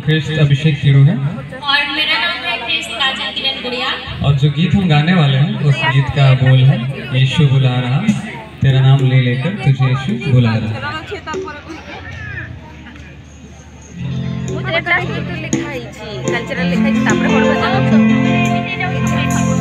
कृष्ण अभिषेक तिरू है। और मेरा नाम है कृष्ण काजल किरण गुड़िया। और जो गीत हम गाने वाले हैं उस गीत का बोल है यीशु बुला रहा, तेरा नाम ले लेकर तुझे यीशु बुला रहा। लिखाई कल्चरल लिखाई